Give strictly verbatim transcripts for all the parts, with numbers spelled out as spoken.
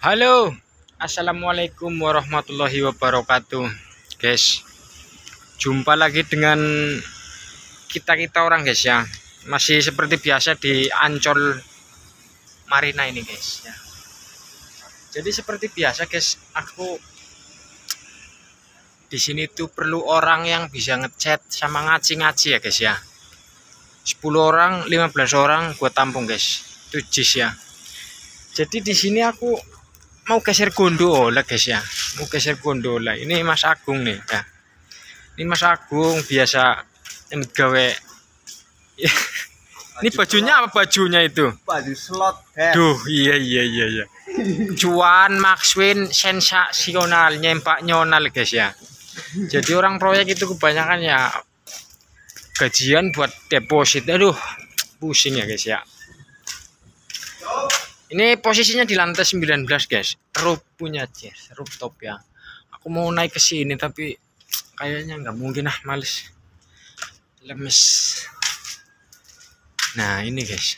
Halo, assalamualaikum warahmatullahi wabarakatuh, guys. Jumpa lagi dengan kita-kita orang, guys ya. Masih seperti biasa di Ancol Marina ini, guys. Ya. Jadi seperti biasa, guys. Aku di sini tuh perlu orang yang bisa ngechat sama ngaci-ngaci ya, guys ya. sepuluh orang, lima belas orang gue tampung, guys. Itu jis ya. Jadi di sini aku mau geser gondola, guys ya. Mau geser gondola. Ini Mas Agung nih ya. Ini Mas Agung biasa yang gawe. Ini bajunya apa bajunya itu? Baju slot. Guys. Duh, iya iya iya iya. Cuan Maxwin sensasional, nyempak nyonal, guys ya. Jadi orang proyek itu kebanyakan ya gajian buat deposit. Aduh, pusing ya, guys ya. Ini posisinya di lantai sembilan belas, guys. Roof punya jazz, rooftop ya. Aku mau naik ke sini tapi kayaknya nggak mungkin, ah, males. Lemes. Nah, ini, guys.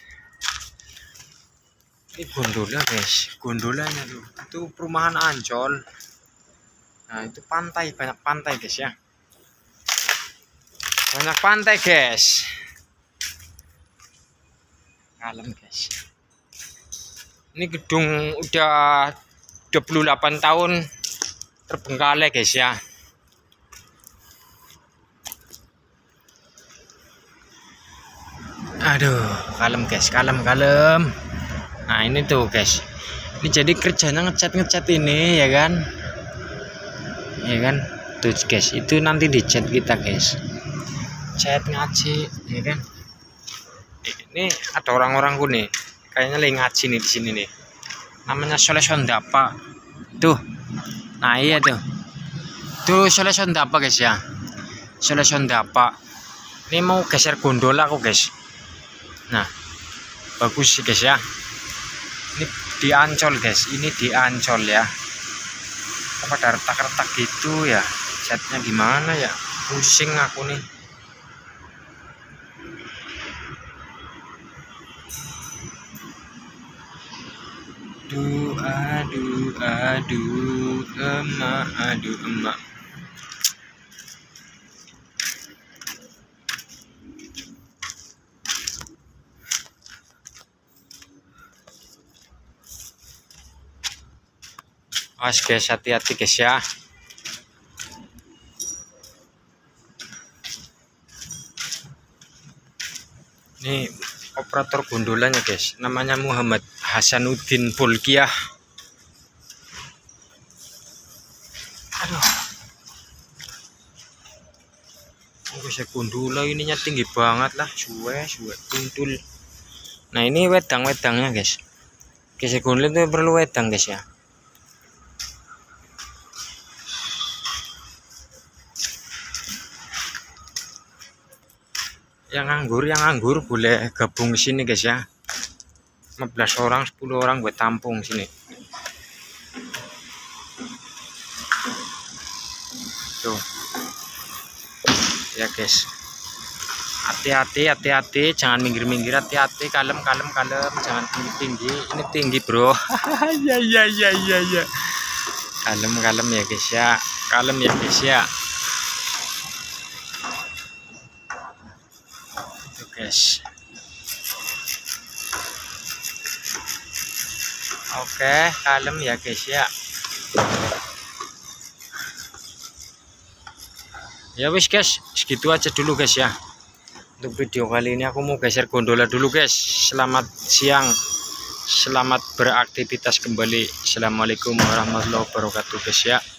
Ini gondola, guys. Gondolanya tuh. Itu perumahan Ancol. Nah, itu pantai, banyak pantai, guys ya. Banyak pantai, guys. Kalem, guys. Ini gedung udah dua puluh delapan tahun terbengkalai, guys ya. Aduh, kalem, guys, kalem, kalem. Nah, ini tuh, guys. Ini jadi kerjanya ngecat-ngecat ini ya kan. Ya kan? Tuh, guys, itu nanti dicat kita, guys. Cat ngaci, ya kan? Ini ada orang-orang nih. Kayaknya lagi ngaji nih di sini nih. Namanya Soleh Sondapa. Tuh. Nah, iya tuh. Tuh Soleh Sondapa, guys ya. Soleh Sondapa. Ini mau geser gondola aku, guys. Nah, bagus sih, guys ya. Ini di Ancol, guys. Ini di Ancol ya. Apa ada retak-retak gitu ya? Catnya gimana ya? Pusing aku nih. Aduh, aduh, aduh, emak, aduh, emak. Awas, guys, hati-hati, guys ya. Ini operator gondolanya, guys. Namanya Muhammad Hasanuddin Bolkiah. Aduh. Geser gondola ininya tinggi banget lah, suwe suwe tuntul. Nah, ini wedang-wedangnya, guys. Geser gondola itu perlu wedang, guys ya. Yang nganggur, yang nganggur boleh gabung ke sini, guys ya. lima belas orang, sepuluh orang gue tampung sini. Tuh. Ya, guys. Hati-hati, hati-hati, jangan minggir-minggir, hati-hati, kalem, kalem, kalem, jangan tinggi-tinggi. Ini tinggi, bro. Ya, ya, ya, ya, ya. Kalem, kalem ya, guys ya. Kalem ya, guys ya. Tuh, guys. Oke, kalem ya, guys ya. Ya wis, guys, segitu aja dulu, guys ya. Untuk video kali ini aku mau geser gondola dulu, guys. Selamat siang. Selamat beraktivitas kembali. Assalamualaikum warahmatullahi wabarakatuh, guys ya.